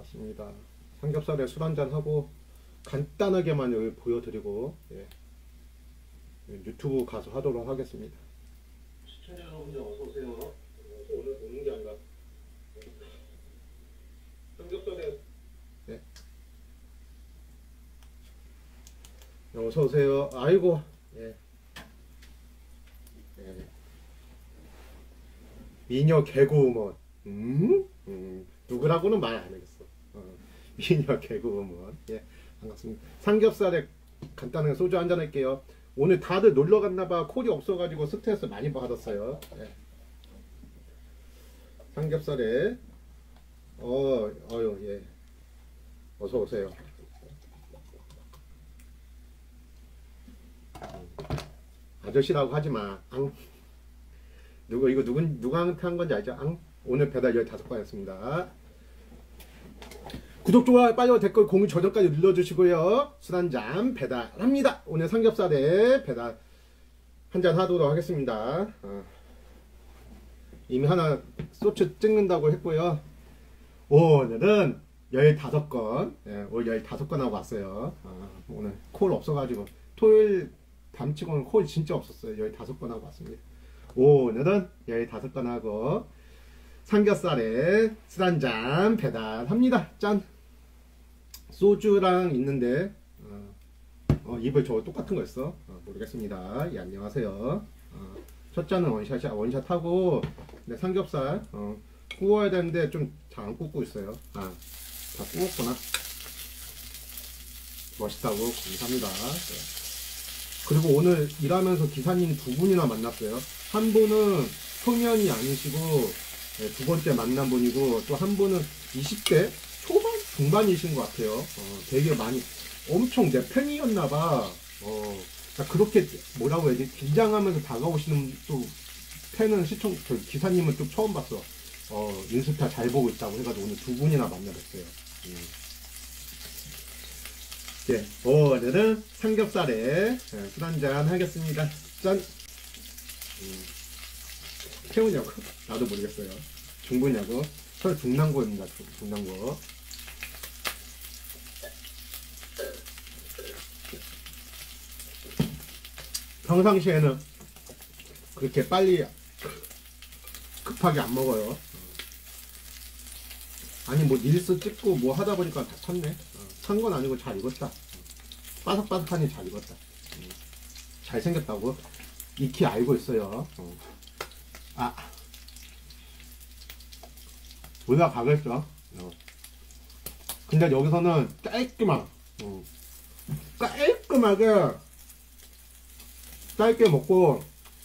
맞습니다. 삼겹살에 술 한잔 하고 간단하게만 여기 보여드리고 유튜브 가서 하도록 하겠습니다. 시청자 여러분들 어서 오세요. 오늘 오는 게 아니라 삼겹살에 어서 오세요. 아이고 미녀 개그우먼 누구라고는 말 안 하겠어. 미녀 개그우먼 반갑습니다. 삼겹살에 간단하게 소주 한잔 할게요. 오늘 다들 놀러 갔나봐. 콜이 없어가지고 스트레스 많이 받았어요. 삼겹살에 어서 오세요. 아저씨라고 하지마. 이거 누구한테 한 건지 알죠? 오늘 배달 15건이었습니다. 구독, 좋아요, 빨리 댓글, 공유, 저장까지 눌러주시고요. 술 한잔 배달합니다. 오늘 삼겹살에 배달 한잔 하도록 하겠습니다. 이미 하나 소주 찍는다고 했고요. 오늘은 15건 오늘 15건 하고 왔어요. 오늘 콜 없어가지고 토요일 밤치고는 콜 진짜 없었어요. 15건 하고 왔습니다. 오늘은 15건 하고 삼겹살에 술 한잔 배달합니다. 짠! 소주랑 있는데 입을 저거 똑같은 거 있어? 모르겠습니다. 안녕하세요. 첫 잔은 원샷하고 근데 삼겹살 구워야 되는데 좀 잘 안 굽고 있어요. 다 구웠구나. 멋있다고 감사합니다. 그리고 오늘 일하면서 기사님 2분이나 만났어요. 한 분은 청년이 아니시고 두 번째 만난 분이고 또 한 분은 20대 초반 중반이신 것 같아요. 되게 많이 엄청 내 팬이었나봐. 그렇게 뭐라고 해야지 긴장하면서 다가오시는 또 팬은 기사님은 또 처음 봤어. 인스타 잘 보고 있다고 해가지고 오늘 2분이나 만나뵀어요. 오늘은 삼겹살에 술 한잔 하겠습니다. 짠! 태우냐고? 나도 모르겠어요. 중부냐고? 저 중랑구입니다. 중랑구. 평상시에는 그렇게 빨리 급하게 안 먹어요. 아니 뭐 릴스 찍고 뭐 하다 보니까 다 탔네. 탄 건 아니고 잘 익었다. 바삭바삭하니 잘 익었다. 잘생겼다고? 익히 알고 있어요. 올라가겠어. 근데 여기서는 깔끔하게 짧게 먹고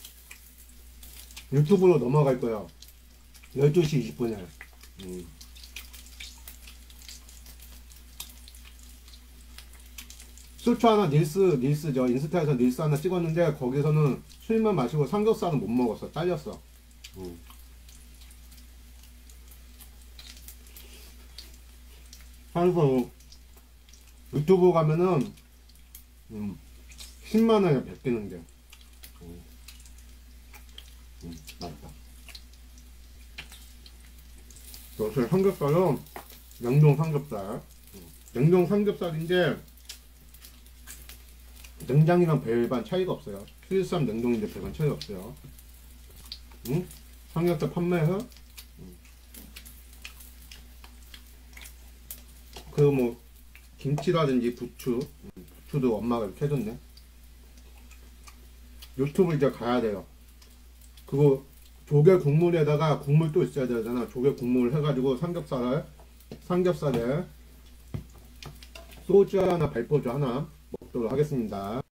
유튜브로 넘어갈 거예요. 12시 20분에. 술주 하나 릴스죠. 인스타에서 릴스 하나 찍었는데 거기서는 술만 마시고 삼겹살은 못 먹었어. 딸렸어. 그래서 유튜브 가면은 10만원에 베끼는데 맛있다. 역시 삼겹살은 냉동 삼겹살. 냉동 삼겹살인데 냉장이랑 별반 차이가 없어요. 필수함 냉동인데 별반 차이가 없어요. 삼겹살 판매해서 그 뭐 김치라든지 부추도 엄마가 이렇게 해줬네. 유튜브 이제 가야 돼요. 그거 조개 국물에다가 국물 또 있어야 되잖아. 조개 국물 해가지고 삼겹살에 소주 하나 발포주 하나 먹도록 하겠습니다.